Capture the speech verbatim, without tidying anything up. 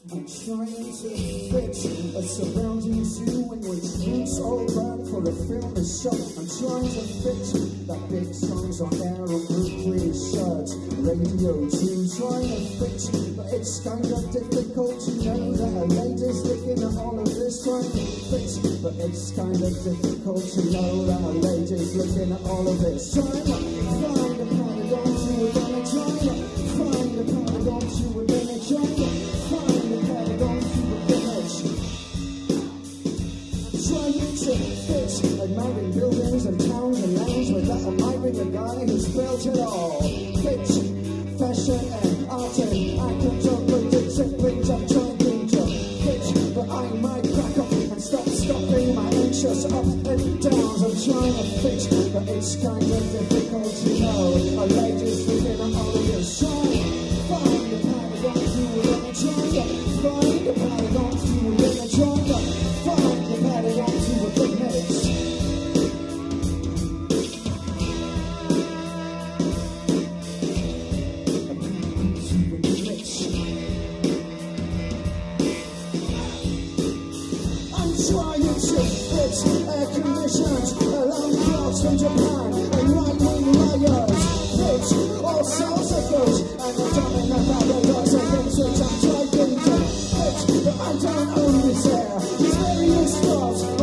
I'm trying to fit a surrounding zoo in which roots all burn for a film is shot. I'm trying to fit that big songs on air on Brooklyn shirts, radio too. Trying to fit, but it's kind of difficult to know that a lady's looking at all of this. Trying to fit, but it's kind of difficult to know that a lady's looking at all of this. Trying to find a paragon to a gonna try to find a paragon to a gonna try to find admiring buildings and towns and lands without admiring a guy who's built it all. Fit, fashion and art and I can talk with disciplines I'm trying to fit, but I might crack up and stop stopping my anxious up and downs. I'm trying to fit, but it's kind of difficult to know. A lady's looking at all of this. Trying to find a paragon to within a triangle. Find a paragon to within a triangle. Find the paragon to within minutes. Trying to fit air conditions, alarm clocks from Japan, and right-wing liars. Fit all sorts of goods, and the dumb and paradox against which I'm trying to fit, but I don't own this air. These various stars